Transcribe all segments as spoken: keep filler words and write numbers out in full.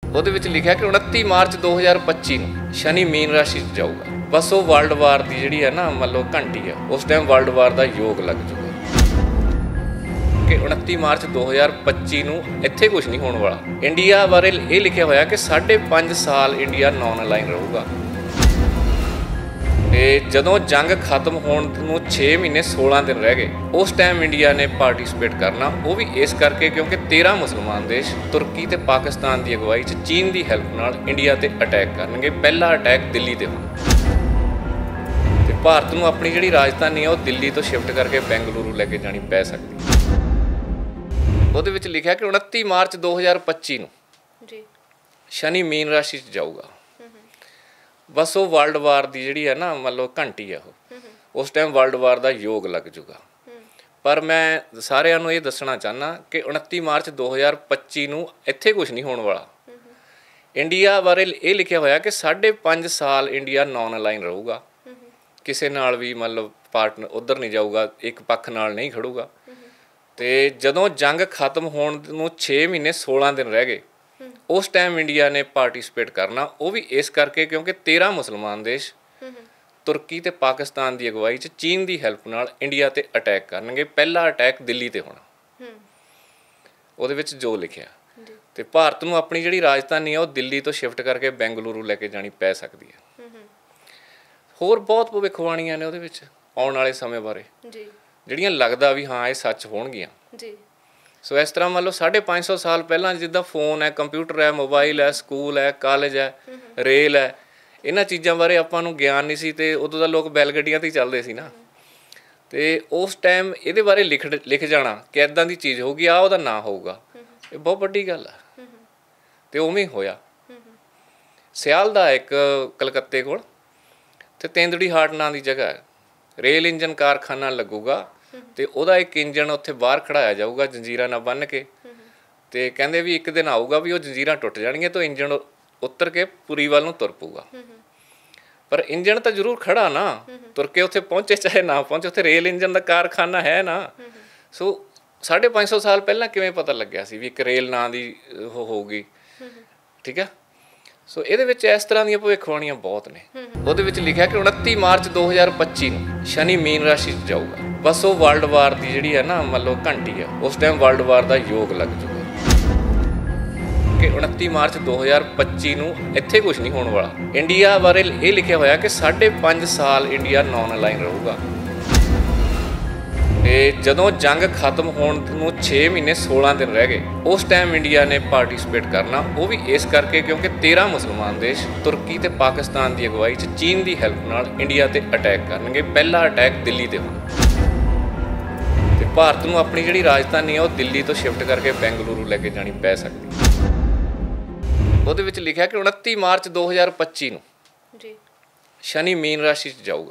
ਉਹਦੇ ਵਿੱਚ ਲਿਖਿਆ ਕਿ ਉਨੱਤੀ ਮਾਰਚ ਦੋ ਹਜ਼ਾਰ ਪੱਚੀ ਨੂੰ ਸ਼ਨੀ ਮੀਨ ਰਾਸ਼ੀ 'ਚ ਜਾਊਗਾ। ਬਸ ਉਹ ਵਰਲਡ ਵਾਰ ਦੀ ਜਿਹੜੀ ਹੈ ਨਾ ਮੰਨ ਲਓ ਘੰਟੀ ਆ, ਉਸ ਟਾਈਮ ਵਰਲਡ ਵਾਰ ਦਾ ਯੋਗ ਲੱਗ ਜੂਗਾ ਕਿ ਉਨੱਤੀ ਮਾਰਚ ਦੋ ਹਜ਼ਾਰ ਪੱਚੀ ਨੂੰ ਇੱਥੇ ਕੁਝ ਨਹੀਂ ਹੋਣ ਵਾਲਾ। ਇੰਡੀਆ ਬਾਰੇ ਇਹ ਲਿਖਿਆ ਹੋਇਆ ਕਿ ਸਾਢੇ ਪੰਜ ਸਾਲ ਇੰਡੀਆ ਨੌਨ ਅਲਾਈਨ ਰਹੂਗਾ ਤੇ ਜਦੋਂ ਜੰਗ ਖਤਮ ਹੋਣ ਨੂੰ ਛੇ ਮਹੀਨੇ ਸੋਲਾਂ ਦਿਨ ਰਹਿ ਗਏ, ਉਸ ਟਾਈਮ ਇੰਡੀਆ ਨੇ ਪਾਰਟਿਸਿਪੇਟ ਕਰਨਾ। ਉਹ ਵੀ ਇਸ ਕਰਕੇ ਕਿਉਂਕਿ ਤੇਰਾਂ ਮੁਸਲਮਾਨ ਦੇਸ਼ ਤੁਰਕੀ ਤੇ ਪਾਕਿਸਤਾਨ ਦੀ ਅਗਵਾਈ 'ਚ ਚੀਨ ਦੀ ਹੈਲਪ ਨਾਲ ਇੰਡੀਆ ਤੇ ਅਟੈਕ ਕਰਨਗੇ। ਪਹਿਲਾ ਅਟੈਕ ਦਿੱਲੀ ਤੇ ਹੋਣਾ ਤੇ ਭਾਰਤ ਨੂੰ ਆਪਣੀ ਜਿਹੜੀ ਰਾਜਧਾਨੀ ਆ ਉਹ ਦਿੱਲੀ ਤੋਂ ਸ਼ਿਫਟ ਕਰਕੇ ਬੈਂਗਲੁਰੂ ਲੈ ਕੇ ਜਾਣੀ ਪੈ ਸਕਦੀ। ਉਹਦੇ ਵਿੱਚ ਲਿਖਿਆ ਕਿ ਉਨੱਤੀ ਮਾਰਚ ਦੋ ਹਜ਼ਾਰ ਪੱਚੀ ਨੂੰ ਜੀ ਸ਼ਨੀ ਮੀਨ ਰਾਸ਼ੀ 'ਚ ਜਾਊਗਾ। ਬਸ ਉਹ ਵਰਲਡ ਵਾਰ ਦੀ ਜਿਹੜੀ ਹੈ ਨਾ ਮੰਨ ਲਓ ਘੰਟੀ ਆ, ਉਹ ਉਸ ਟਾਈਮ ਵਰਲਡ ਵਾਰ ਦਾ ਯੋਗ ਲੱਗ ਜੂਗਾ। ਪਰ ਮੈਂ ਸਾਰਿਆਂ ਨੂੰ ਇਹ ਦੱਸਣਾ ਚਾਹੁੰਦਾ ਕਿ ਉਨੱਤੀ ਮਾਰਚ ਦੋ ਹਜ਼ਾਰ ਪੱਚੀ ਨੂੰ ਇੱਥੇ ਕੁਝ ਨਹੀਂ ਹੋਣ ਵਾਲਾ। ਇੰਡੀਆ ਬਾਰੇ ਇਹ ਲਿਖਿਆ ਹੋਇਆ ਕਿ ਸਾਢੇ ਪੰਜ ਸਾਲ ਇੰਡੀਆ ਨੌਨ ਅਲਾਈਨ ਰਹੂਗਾ, ਕਿਸੇ ਨਾਲ ਵੀ ਮੰਨ ਲਓ ਪਾਰਟਨਰ ਉੱਧਰ ਨਹੀਂ ਜਾਊਗਾ, ਇੱਕ ਪੱਖ ਨਾਲ ਨਹੀਂ ਖੜੂਗਾ। ਤੇ ਜਦੋਂ ਜੰਗ ਖਤਮ ਹੋਣ ਨੂੰ ਛੇ ਮਹੀਨੇ ਸੋਲਾਂ ਦਿਨ ਰਹਿ ਗਏ, ਉਸ ਟਾਈਮ ਇੰਡੀਆ ਨੇ ਪਾਰਟਿਸਿਪੇਟ ਕਰਨਾ। ਉਹ ਵੀ ਇਸ ਕਰਕੇ ਕਿਉਂਕਿ ਤੇਰਾਂ ਮੁਸਲਮਾਨ ਦੇਸ਼ ਤੁਰਕੀ ਤੇ ਪਾਕਿਸਤਾਨ ਦੀ ਅਗਵਾਈ 'ਚ ਚੀਨ ਦੀ ਹੈਲਪ ਨਾਲ ਇੰਡੀਆ ਤੇ ਅਟੈਕ ਕਰਨਗੇ। ਪਹਿਲਾ ਅਟੈਕ ਦਿੱਲੀ ਤੇ ਹੋਣਾ ਉਹਦੇ ਵਿੱਚ ਜੋ ਲਿਖਿਆ। ਤੇ ਭਾਰਤ ਨੂੰ ਆਪਣੀ ਜਿਹੜੀ ਰਾਜਧਾਨੀ ਆ ਉਹ ਦਿੱਲੀ ਤੋਂ ਸ਼ਿਫਟ ਕਰਕੇ ਬੈਂਗਲੁਰੂ ਲੈ ਕੇ ਜਾਣੀ ਪੈ ਸਕਦੀ ਹੈ। ਹੋਰ ਬਹੁਤ ਭਵਿੱਖਬਾਣੀਆਂ ਨੇ ਉਹਦੇ ਵਿੱਚ ਆਉਣ ਵਾਲੇ ਸਮੇਂ ਬਾਰੇ ਜਿਹੜੀਆਂ ਲੱਗਦਾ ਵੀ ਹਾਂ ਇਹ ਸੱਚ ਹੋਣਗੀਆਂ ਜੀ। ਸੋ ਇਸ ਤਰ੍ਹਾਂ ਮੰਨ ਲਓ ਸਾਢੇ ਪੰਜ ਸੌ ਸਾਲ ਪਹਿਲਾਂ ਜਿੱਦਾਂ ਫੋਨ ਹੈ, ਕੰਪਿਊਟਰ ਹੈ, ਮੋਬਾਈਲ ਹੈ, ਸਕੂਲ ਹੈ, ਕਾਲਜ ਹੈ, ਰੇਲ ਹੈ, ਇਹਨਾਂ ਚੀਜ਼ਾਂ ਬਾਰੇ ਆਪਾਂ ਨੂੰ ਗਿਆਨ ਨਹੀਂ ਸੀ ਤੇ ਉਦੋਂ ਦਾ ਲੋਕ ਬੈਲ ਗੱਡੀਆਂ 'ਤੇ ਹੀ ਚੱਲਦੇ ਸੀ ਨਾ। ਤੇ ਉਸ ਟਾਈਮ ਇਹਦੇ ਬਾਰੇ ਲਿਖ ਲਿਖ ਜਾਣਾ ਕਿ ਇੱਦਾਂ ਦੀ ਚੀਜ਼ ਹੋਊਗੀ, ਆਹ ਉਹਦਾ ਨਾਂ ਹੋਊਗਾ, ਇਹ ਬਹੁਤ ਵੱਡੀ ਗੱਲ ਆ। ਤੇ ਉਵੇਂ ਹੀ ਹੋਇਆ। ਸਿਆਲ ਦਾ ਇੱਕ ਕਲਕੱਤੇ ਕੋਲ ਤੇ ਤੇਂਦੜੀ ਹਾਟ ਨਾਂ ਦੀ ਜਗ੍ਹਾ ਹੈ, ਰੇਲ ਇੰਜਨ ਕਾਰਖਾਨਾ ਲੱਗੂਗਾ ਤੇ ਉਹਦਾ ਇੱਕ ਇੰਜਣ ਉੱਥੇ ਬਾਹਰ ਖੜਾਇਆ ਜਾਊਗਾ ਜੰਜੀਰਾਂ ਨਾਲ ਬੰਨ੍ਹ ਕੇ। ਤੇ ਕਹਿੰਦੇ ਵੀ ਇੱਕ ਦਿਨ ਆਊਗਾ ਵੀ ਉਹ ਜੰਜੀਰਾਂ ਟੁੱਟ ਜਾਣਗੀਆਂ ਤਾਂ ਇੰਜਣ ਉੱਤਰ ਕੇ ਪੁਰੀ ਵੱਲ ਨੂੰ ਤੁਰ ਪਊਗਾ। ਪਰ ਇੰਜਣ ਤਾਂ ਜ਼ਰੂਰ ਖੜਾ ਨਾ, ਤੁਰ ਕੇ ਉੱਥੇ ਪਹੁੰਚੇ ਚਾਹੇ ਨਾ ਪਹੁੰਚੇ, ਉੱਥੇ ਰੇਲ ਇੰਜਣ ਦਾ ਕਾਰਖਾਨਾ ਹੈ ਨਾ। ਸੋ ਸਾਢੇ ਪੰਜ ਸੌ ਸਾਲ ਪਹਿਲਾਂ ਕਿਵੇਂ ਪਤਾ ਲੱਗਿਆ ਸੀ ਵੀ ਇੱਕ ਰੇਲ ਨਾਂ ਦੀ ਉਹ ਹੋਊਗੀ, ਠੀਕ ਹੈ। ਸੋ ਇਹਦੇ ਵਿੱਚ ਇਸ ਤਰ੍ਹਾਂ ਦੀਆਂ ਭਵਿੱਖਬਾਣੀਆਂ ਬਹੁਤ ਨੇ। ਉਹਦੇ ਵਿੱਚ ਲਿਖਿਆ ਕਿ ਉਨੱਤੀ ਮਾਰਚ ਦੋ ਹਜ਼ਾਰ ਪੱਚੀ ਨੂੰ ਸ਼ਨੀ ਮੀਨ ਰਾਸ਼ੀ 'ਚ ਜਾਊਗਾ। ਬਸ ਉਹ ਵਰਲਡ ਵਾਰ ਦੀ ਜਿਹੜੀ ਹੈ ਨਾ ਮੰਨ ਲਓ ਘੰਟੀ ਆ, ਉਸ ਟਾਈਮ ਵਰਲਡ ਵਾਰ ਦਾ ਯੋਗ ਲੱਗ ਜੂਗਾ ਕਿ ਉਨੱਤੀ ਮਾਰਚ ਦੋ ਹਜ਼ਾਰ ਪੱਚੀ ਨੂੰ ਇੱਥੇ ਕੁਝ ਨਹੀਂ ਹੋਣ ਵਾਲਾ। ਇੰਡੀਆ ਬਾਰੇ ਇਹ ਲਿਖਿਆ ਹੋਇਆ ਕਿ ਸਾਢੇ ਪੰਜ ਸਾਲ ਇੰਡੀਆ ਨੌਨ ਅਲਾਈਨ ਰਹੂਗਾ ਤੇ ਜਦੋਂ ਜੰਗ ਖਤਮ ਹੋਣ ਨੂੰ ਛੇ ਮਹੀਨੇ ਸੋਲਾਂ ਦਿਨ ਰਹਿ ਗਏ, ਉਸ ਟਾਈਮ ਇੰਡੀਆ ਨੇ ਪਾਰਟਿਸਿਪੇਟ ਕਰਨਾ। ਉਹ ਵੀ ਇਸ ਕਰਕੇ ਕਿਉਂਕਿ ਤੇਰਾਂ ਮੁਸਲਮਾਨ ਦੇਸ਼ ਤੁਰਕੀ ਤੇ ਪਾਕਿਸਤਾਨ ਦੀ ਅਗਵਾਈ 'ਚ ਚੀਨ ਦੀ ਹੈਲਪ ਨਾਲ ਇੰਡੀਆ ਤੇ ਅਟੈਕ ਕਰਨਗੇ। ਪਹਿਲਾ ਅਟੈਕ ਦਿੱਲੀ ਤੇ ਹੋਣਾ ਤੇ ਭਾਰਤ ਨੂੰ ਆਪਣੀ ਜਿਹੜੀ ਰਾਜਧਾਨੀ ਆ ਉਹ ਦਿੱਲੀ ਤੋਂ ਸ਼ਿਫਟ ਕਰਕੇ ਬੈਂਗਲੁਰੂ ਲੈ ਕੇ ਜਾਣੀ ਪੈ ਸਕਦੀ। ਉਹਦੇ ਵਿੱਚ ਲਿਖਿਆ ਕਿ ਉਨੱਤੀ ਮਾਰਚ ਦੋ ਹਜ਼ਾਰ ਪੱਚੀ ਨੂੰ ਜੀ ਸ਼ਨੀ ਮੀਨ ਰਾਸ਼ੀ 'ਚ ਜਾਊਗਾ।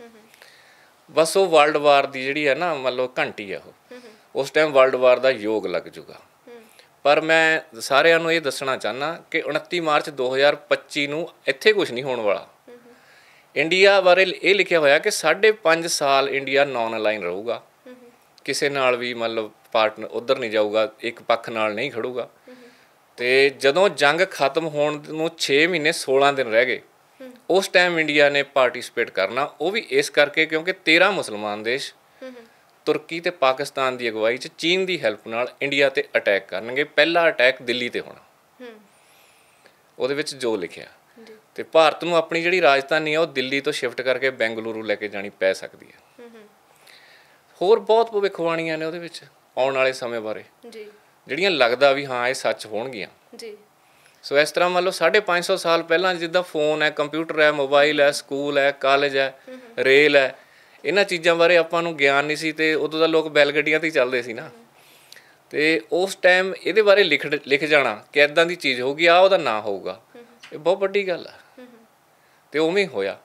ਬਸ ਉਹ ਵਰਲਡ ਵਾਰ ਦੀ ਜਿਹੜੀ ਹੈ ਨਾ ਮੰਨ ਲਓ ਘੰਟੀ ਆ, ਉਹ ਉਸ ਟਾਈਮ ਵਰਲਡ ਵਾਰ ਦਾ ਯੋਗ ਲੱਗ ਜੂਗਾ। ਪਰ ਮੈਂ ਸਾਰਿਆਂ ਨੂੰ ਇਹ ਦੱਸਣਾ ਚਾਹੁੰਦਾ ਕਿ ਉਨੱਤੀ ਮਾਰਚ ਦੋ ਹਜ਼ਾਰ ਪੱਚੀ ਨੂੰ ਇੱਥੇ ਕੁਝ ਨਹੀਂ ਹੋਣ ਵਾਲਾ। ਇੰਡੀਆ ਬਾਰੇ ਇਹ ਲਿਖਿਆ ਹੋਇਆ ਕਿ ਸਾਢੇ ਪੰਜ ਸਾਲ ਇੰਡੀਆ ਨੌਨ ਅਲਾਈਨ ਰਹੂਗਾ, ਕਿਸੇ ਨਾਲ ਵੀ ਮੰਨ ਲਓ ਪਾਰਟਨਰ ਉੱਧਰ ਨਹੀਂ ਜਾਊਗਾ, ਇੱਕ ਪੱਖ ਨਾਲ ਨਹੀਂ ਖੜੂਗਾ। ਤੇ ਜਦੋਂ ਜੰਗ ਖਤਮ ਹੋਣ ਨੂੰ ਛੇ ਮਹੀਨੇ ਸੋਲਾਂ ਦਿਨ ਰਹਿ ਗਏ, ਉਸ ਟਾਈਮ ਇੰਡੀਆ ਨੇ ਪਾਰਟਿਸਿਪੇਟ ਕਰਨਾ। ਉਹ ਵੀ ਇਸ ਕਰਕੇ ਕਿਉਂਕਿ ਤੇਰਾਂ ਮੁਸਲਮਾਨ ਦੇਸ਼ ਤੁਰਕੀ ਤੇ ਪਾਕਿਸਤਾਨ ਦੀ ਅਗਵਾਈ 'ਚ ਚੀਨ ਦੀ ਹੈਲਪ ਨਾਲ ਇੰਡੀਆ ਤੇ ਅਟੈਕ ਕਰਨਗੇ। ਪਹਿਲਾ ਅਟੈਕ ਦਿੱਲੀ ਤੇ ਹੋਣਾ ਉਹਦੇ ਵਿੱਚ ਜੋ ਲਿਖਿਆ। ਤੇ ਭਾਰਤ ਨੂੰ ਆਪਣੀ ਜਿਹੜੀ ਰਾਜਧਾਨੀ ਆ ਉਹ ਦਿੱਲੀ ਤੋਂ ਸ਼ਿਫਟ ਕਰਕੇ ਬੈਂਗਲੁਰੂ ਲੈ ਕੇ ਜਾਣੀ ਪੈ ਸਕਦੀ ਹੈ। ਹੋਰ ਬਹੁਤ ਭਵਿੱਖਬਾਣੀਆਂ ਨੇ ਉਹਦੇ ਵਿੱਚ ਆਉਣ ਵਾਲੇ ਸਮੇਂ ਬਾਰੇ ਜਿਹੜੀਆਂ ਲੱਗਦਾ ਵੀ ਹਾਂ ਇਹ ਸੱਚ ਹੋਣਗੀਆਂ ਜੀ। ਸੋ ਇਸ ਤਰ੍ਹਾਂ ਮੰਨ ਲਓ ਸਾਢੇ ਪੰਜ ਸੌ ਸਾਲ ਪਹਿਲਾਂ ਜਿੱਦਾਂ ਫੋਨ ਹੈ, ਕੰਪਿਊਟਰ ਹੈ, ਮੋਬਾਈਲ ਹੈ, ਸਕੂਲ ਹੈ, ਕਾਲਜ ਹੈ, ਰੇਲ ਹੈ, ਇਹਨਾਂ ਚੀਜ਼ਾਂ ਬਾਰੇ ਆਪਾਂ ਨੂੰ ਗਿਆਨ ਨਹੀਂ ਸੀ ਤੇ ਉਦੋਂ ਦਾ ਲੋਕ ਬੈਲ ਗੱਡੀਆਂ 'ਤੇ ਹੀ ਚੱਲਦੇ ਸੀ ਨਾ। ਤੇ ਉਸ ਟਾਈਮ ਇਹਦੇ ਬਾਰੇ ਲਿਖ ਲਿਖ ਜਾਣਾ ਕਿ ਇੱਦਾਂ ਦੀ ਚੀਜ਼ ਹੋਊਗੀ, ਆਹ ਉਹਦਾ ਨਾਂ ਹੋਊਗਾ, ਇਹ ਬਹੁਤ ਵੱਡੀ ਗੱਲ ਆ। ਤੇ ਉਵੇਂ ਹੀ ਹੋਇਆ।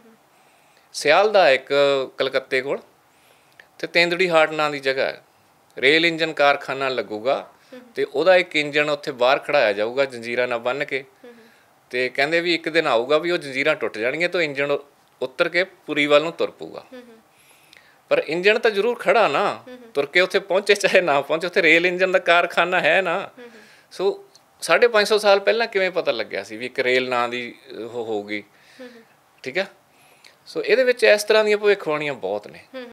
ਸਿਆਲ ਦਾ ਇੱਕ ਕਲਕੱਤੇ ਕੋਲ ਤੇ ਤੇਂਦੜੀ ਹਾਟ ਨਾਂ ਦੀ ਜਗ੍ਹਾ ਹੈ, ਰੇਲ ਇੰਜਨ ਕਾਰਖਾਨਾ ਲੱਗੂਗਾ ਤੇ ਉਹਦਾ ਇੱਕ ਇੰਜਣ ਉੱਥੇ ਬਾਹਰ ਖੜਾਇਆ ਜਾਊਗਾ ਜੰਜੀਰਾਂ ਨਾਲ ਬੰਨ੍ਹ ਕੇ। ਤੇ ਕਹਿੰਦੇ ਵੀ ਇੱਕ ਦਿਨ ਆਊਗਾ ਵੀ ਉਹ ਜੰਜੀਰਾਂ ਟੁੱਟ ਜਾਣਗੀਆਂ ਤਾਂ ਇੰਜਣ ਉੱਤਰ ਕੇ ਪੁਰੀ ਵੱਲ ਨੂੰ ਤੁਰ ਪਊਗਾ। ਪਰ ਇੰਜਣ ਤਾਂ ਜ਼ਰੂਰ ਖੜਾ ਨਾ, ਤੁਰ ਕੇ ਉੱਥੇ ਪਹੁੰਚੇ ਚਾਹੇ ਨਾ ਪਹੁੰਚੇ, ਉੱਥੇ ਰੇਲ ਇੰਜਣ ਦਾ ਕਾਰਖਾਨਾ ਹੈ ਨਾ। ਸੋ ਸਾਢੇ ਪੰਜ ਸੌ ਸਾਲ ਪਹਿਲਾਂ ਕਿਵੇਂ ਪਤਾ ਲੱਗਿਆ ਸੀ ਵੀ ਇੱਕ ਰੇਲ ਨਾਂ ਦੀ ਉਹ ਹੋਊਗੀ। ਠੀਕ ਹੈ, ਸੋ ਇਹਦੇ ਵਿੱਚ ਇਸ ਤਰ੍ਹਾਂ ਦੀਆਂ ਭਵਿੱਖਬਾਣੀਆਂ ਬਹੁਤ ਨੇ।